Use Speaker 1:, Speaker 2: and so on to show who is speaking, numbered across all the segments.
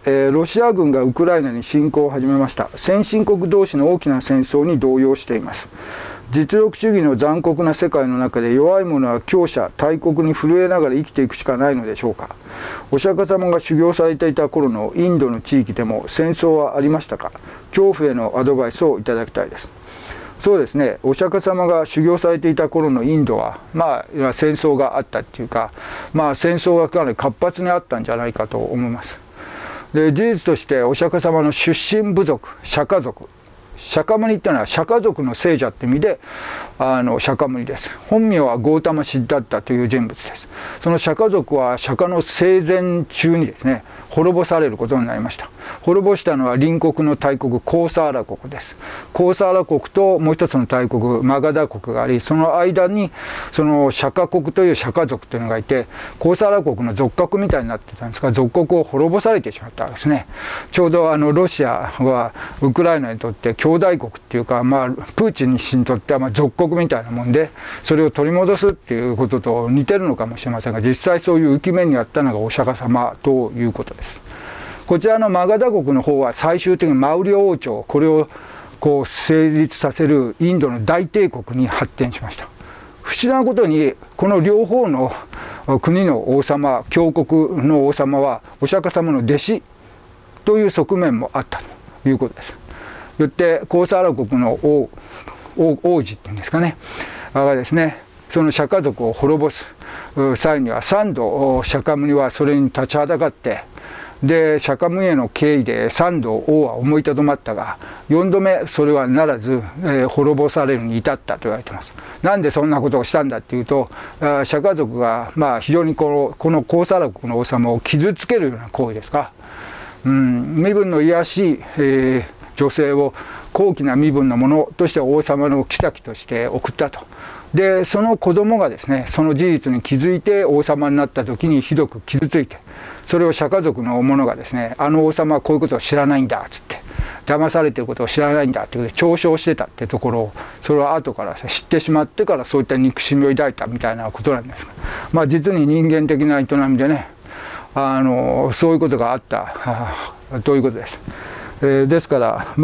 Speaker 1: ロシア軍がウクライナに侵攻を始めました。先進国同士の大きな戦争に動揺しています。実力主義の残酷な世界の中で弱い者は強者、大国に震えながら生きていくしかないのでしょうか。お釈迦様が修行されていた頃のインドの地域でも戦争はありましたか。恐怖へのアドバイスをいただきたいです。そうですね、お釈迦様が修行されていた頃のインドは、戦争があったっていうか、戦争がかなり活発にあったんじゃないかと思います。で、事実としてお釈迦様の出身部族、釈迦族、釈迦牟尼っていうのは釈迦族の聖者って意味で釈迦牟尼です。本名はゴータマ・シッダッタという人物です。その釈迦族は釈迦の生前中にですね、滅ぼされることになりました。滅ぼしたのは隣国の大国コーサーラ国です。コーサーラ国ともう一つの大国マガダ国があり、その間にその釈迦国という釈迦族というのがいて、コーサーラ国の属国みたいになってたんですが、属国を滅ぼされてしまったわけですね。ちょうどロシアはウクライナにとって兄弟国っていうか、プーチン氏にとっては属国みたいなもんで、それを取り戻すっていうことと似てるのかもしれませんが、実際そういう浮き目にあったのがお釈迦様ということです。こちらのマガダ国の方は最終的にマウリオ王朝、これを成立させるインドの大帝国に発展しました。不思議なことにこの両方の国の王様、強国の王様はお釈迦様の弟子という側面もあったということです。よってコーサーラ国の王子っていうんですかね、がですね、その釈迦族を滅ぼす際には3度釈迦牟尼はそれに立ちはだかって、で釈迦牟尼への敬意で3度王は思いとどまったが、4度目それはならず、滅ぼされるに至ったと言われています。なんでそんなことをしたんだっていうと、釈迦族が非常にこのコーサーラ国の王様を傷つけるような行為ですか、身分の卑しい、女性を高貴な身分のものとして王様の妃として送ったと。でその子供がですね、その事実に気づいて王様になった時にひどく傷ついて、それを釈迦族の者がですね、あの王様はこういうことを知らないんだっつって、騙されていることを知らないんだってことで嘲笑してたってところを、それを後から知ってしまってからそういった憎しみを抱いたみたいなことなんですが、実に人間的な営みでね、そういうことがあったということです。ですから、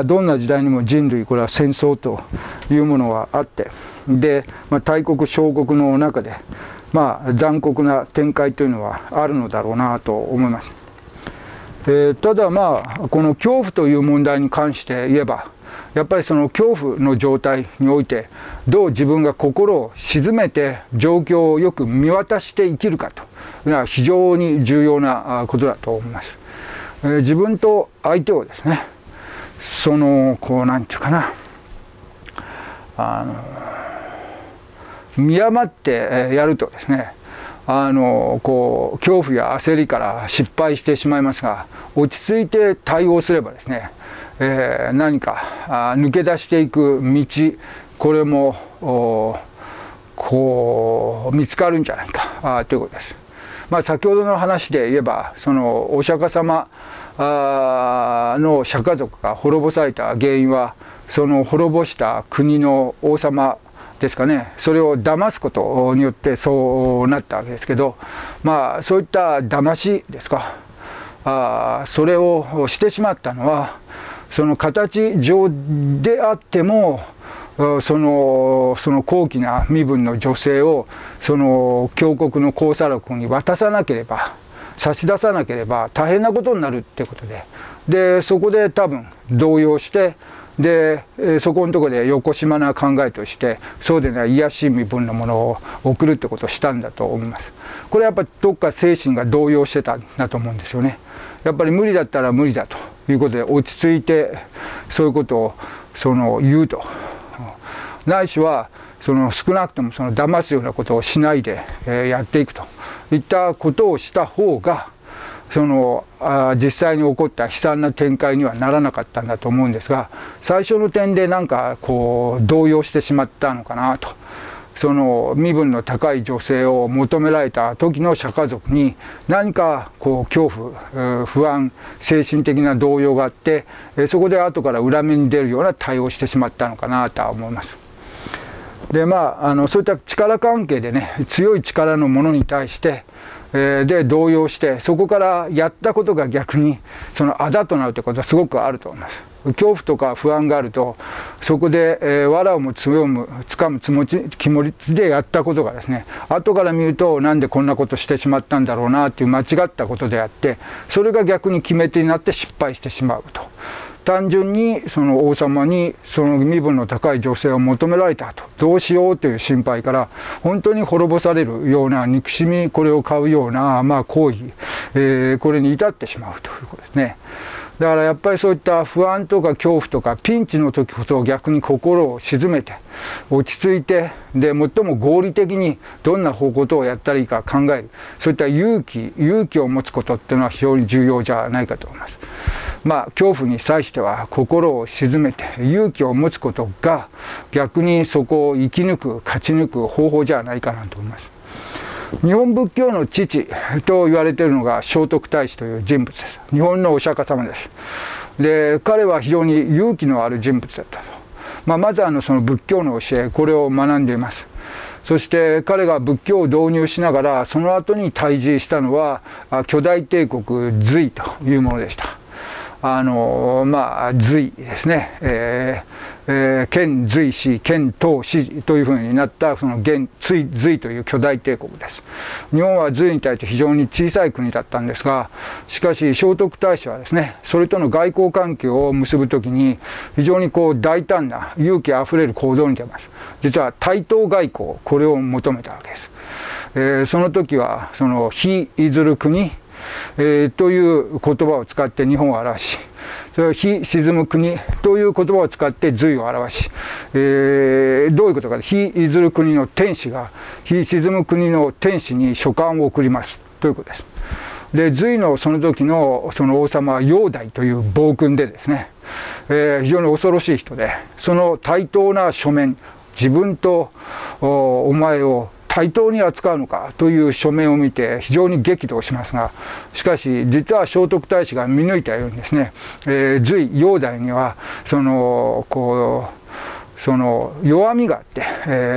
Speaker 1: どんな時代にも人類、これは戦争というものはあって、で、大国小国の中で、残酷な展開というのはあるのだろうなと思います。ただこの恐怖という問題に関して言えば、やっぱりその恐怖の状態においてどう自分が心を静めて状況をよく見渡して生きるかというのは非常に重要なことだと思います。自分と相手をですね、なんていうかな、見誤ってやるとですね、恐怖や焦りから失敗してしまいますが、落ち着いて対応すればですね、何か抜け出していく道、これも見つかるんじゃないかということです。先ほどの話で言えば、そのお釈迦様の釈迦族が滅ぼされた原因は、その滅ぼした国の王様ですかね、それを騙すことによってそうなったわけですけど、そういった騙しですか、それをしてしまったのは、その形上であっても、その高貴な身分の女性をその強国のコーサーラ国に渡さなければ、差し出さなければ大変なことになるってことで、そこで多分動揺して、でそこのところでよこしまな考えとして、そうでない卑しい身分のものを送るってことをしたんだと思います。これはやっぱりどっか精神が動揺してたんだと思うんですよね。やっぱり無理だったら無理だということで落ち着いてそういうことを言うと、ないしは少なくとも騙すようなことをしないでやっていくといったことをした方が、実際に起こった悲惨な展開にはならなかったんだと思うんですが、最初の点で動揺してしまったのかなと。身分の高い女性を求められた時の釈迦族に何か恐怖、不安、精神的な動揺があって、そこで後から裏目に出るような対応をしてしまったのかなとは思います。 でそういった力関係でね、強い力のものに対してで動揺して、そこからやったことが逆にそのあだとなるということはすごくあると思います。恐怖とか不安があると、そこで藁をもつかむ気持ちでやったことがですね、後から見るとなんでこんなことしてしまったんだろうなっていう間違ったことであって、それが逆に決め手になって失敗してしまうと。単純にその王様にその身分の高い女性を求められたと、どうしようという心配から本当に滅ぼされるような憎しみ、これを買うような行為、これに至ってしまうということですね。だからやっぱりそういった不安とか恐怖とかピンチの時こそ逆に心を静めて落ち着いて、で最も合理的にどんなことをやったらいいか考える、そういった勇気を持つことっていうのは非常に重要じゃないかと思います。恐怖に際しては心を静めて勇気を持つことが逆にそこを生き抜く、勝ち抜く方法じゃないかなと思います。日本仏教の父と言われているのが聖徳太子という人物です。日本のお釈迦様です。で彼は非常に勇気のある人物だったと。まずその仏教の教え、これを学んでいます。そして彼が仏教を導入しながら、その後に退治したのは巨大帝国隋というものでした。隋ですね、建隋氏、建唐氏というふうになったその隋という巨大帝国です。日本は隋に対して非常に小さい国だったんですが、しかし聖徳太子はですね、それとの外交関係を結ぶときに非常に大胆な勇気あふれる行動に出ます。実は対等外交、これを求めたわけです。その時はその日いずる国という言葉を使って日本を表し、それは日沈む国という言葉を使って隋を表し、どういうことか、日いずる国の天使が日沈む国の天使に書簡を送りますということです。で隋のその時のその王様は煬帝という暴君でですね、非常に恐ろしい人で、その対等な書面、自分とお前を対等に扱うのかという書面を見て非常に激怒しますが、しかし実は聖徳太子が見抜いたようにですね、隋煬帝にはその弱みがあって、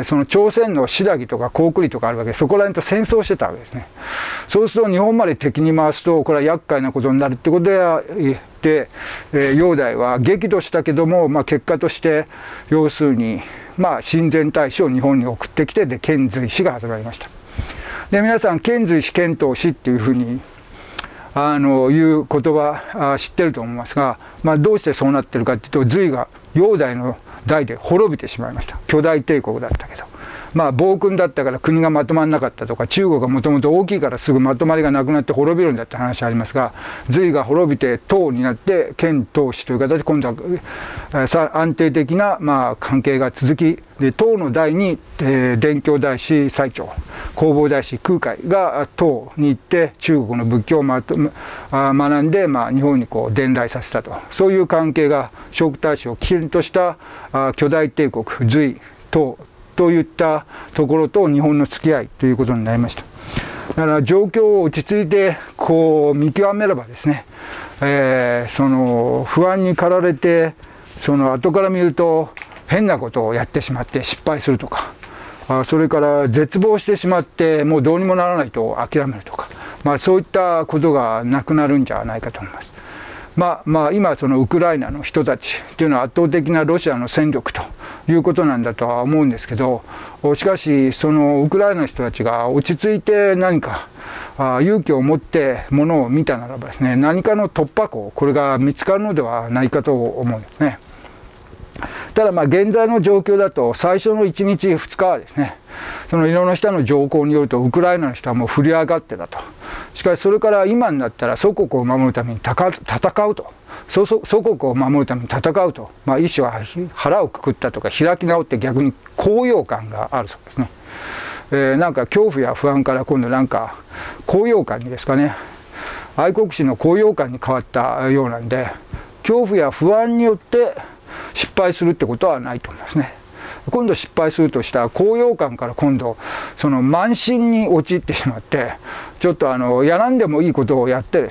Speaker 1: その朝鮮の新羅とか高句麗とかあるわけで、そこら辺と戦争してたわけですね。そうすると日本まで敵に回すとこれは厄介なことになるってことで、煬帝は激怒したけども、結果として要するに親善大使を日本に送ってきて、で遣隋使が始まりました。で皆さん遣隋使遣唐使っていうふうにいう言葉知ってると思いますが、どうしてそうなってるかっていうと、隋が煬帝の代で滅びてしまいました。巨大帝国だったけど、暴君だったから国がまとまらなかったとか、中国がもともと大きいからすぐまとまりがなくなって滅びるんだって話ありますが、隋が滅びて唐になって遣唐使という形で今度は安定的な関係が続き、で唐の代に伝教大師最澄、弘法大師空海が唐に行って中国の仏教を学んで、日本に伝来させたと、そういう関係が聖徳太子を起点とした巨大帝国隋唐といったところと日本の付き合いということになりました。だから状況を落ち着いて見極めればですね、その不安に駆られて、その後から見ると変なことをやってしまって失敗するとか、それから絶望してしまってもうどうにもならないと諦めるとか、そういったことがなくなるんじゃないかと思います。今そのウクライナの人たちというのは圧倒的なロシアの戦力ということなんだとは思うんですけど、しかしそのウクライナの人たちが落ち着いて何か勇気を持ってものを見たならばですね、何かの突破口、これが見つかるのではないかと思うんですね。ただ現在の状況だと最初の1日2日はですね、その色の下の条項によるとウクライナの人はもう振り上がってたと。しかしそれから今になったら祖国を守るために戦うと、祖国を守るために戦うと、一種は腹をくくったとか開き直って逆に高揚感があるそうですね。なんか恐怖や不安から今度なんか高揚感にですかね、愛国心の高揚感に変わったようなんで、恐怖や不安によって失敗するってことはないと思いますね。今度失敗するとしたら高揚感から今度その慢心に陥ってしまって、ちょっとやらんでもいいことをやってですね、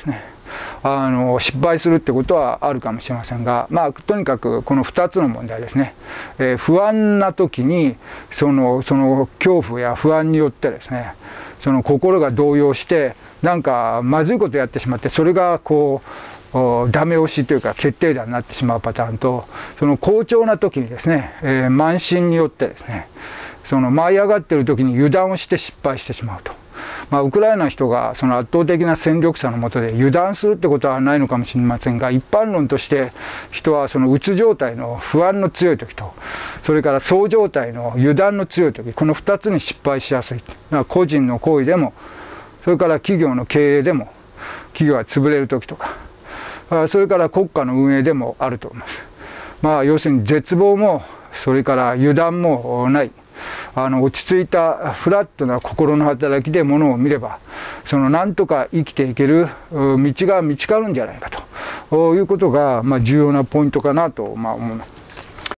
Speaker 1: 失敗するってことはあるかもしれませんが、とにかくこの2つの問題ですね。不安な時にその恐怖や不安によってですね、その心が動揺してなんかまずいことをやってしまって、それがこうダメ押しというか決定打になってしまうパターンと、その好調な時にですね、慢心によってですね、その舞い上がっている時に油断をして失敗してしまうと。ウクライナの人がその圧倒的な戦力差の下で油断するってことはないのかもしれませんが、一般論として人はそのうつ状態の不安の強い時と、それからそう状態の油断の強い時、この2つに失敗しやすい。個人の行為でも、それから企業の経営でも、企業が潰れる時とか、それから国家の運営でもあると思います。要するに絶望もそれから油断もない、落ち着いたフラットな心の働きでものを見れば、そのなんとか生きていける道が見つかるんじゃないかということが重要なポイントかなと思います。